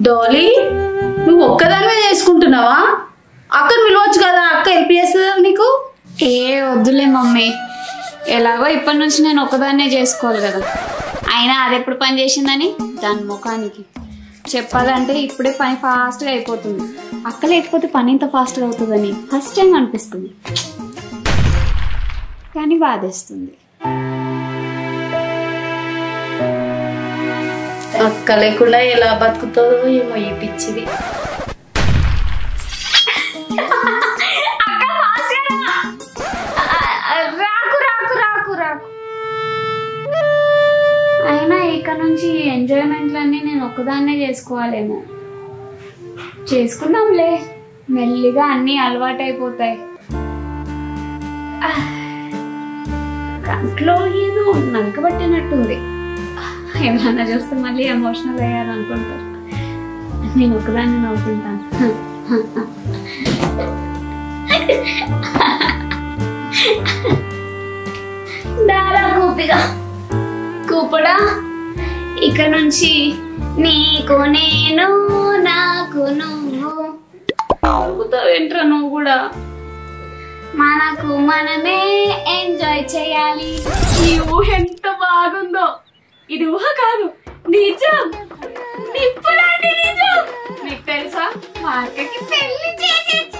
డోలీ, నువ్వు ఒక్కదానివే చేసుకుంటున్నావా? అక్కను పిలవచ్చు కదా, అక్క హెల్ప్ చేస్తుందా నీకు? వద్దులే మమ్మీ, ఎలాగో ఇప్పటి నుంచి నేను ఒక్కదాన్నే చేసుకోవాలి కదా. అయినా అది ఎప్పుడు పని చేసిందని దాని ముఖానికి చెప్పాలంటే ఇప్పుడే పని ఫాస్ట్గా అయిపోతుంది. అక్క లేకపోతే పని ఇంత ఫాస్ట్గా అవుతుందని ఫస్ట్ టైం అనిపిస్తుంది, కానీ బాధేస్తుంది. అక్క లేకుండా ఎలా బతుకుతుందో ఏమో ఈ పిచ్చిది. అయినా ఇక నుంచి ఎంజాయ్మెంట్లన్నీ నేను ఒక్కదాన్నే చేసుకోవాలేమో. చేసుకుందాంలే, మెల్లిగా అన్నీ అలవాటైపోతాయి. కంట్లో ఏదో నలకబట్టినట్టుంది. ఏమన్నా చూస్తే మళ్ళీ ఎమోషనల్ అయ్యారనుకుంటారు. నేను ఒకదాన్ని నవ్వుకుంటాను. దారా కూపిగా కూపడా, ఇక నుంచి నీకు నేను నాకు నువ్వు. ఏంట్రా నువ్వు కూడా? మనకు మనమే ఎంజాయ్ చేయాలి. ఈ ఊహ ఎంత బాగుందో. ఇది ఊహ కాదు, నిజం, నిప్పులాంటి నిజం. నీకు తెలుసా, మా అక్కకి పెళ్లి చేసేది.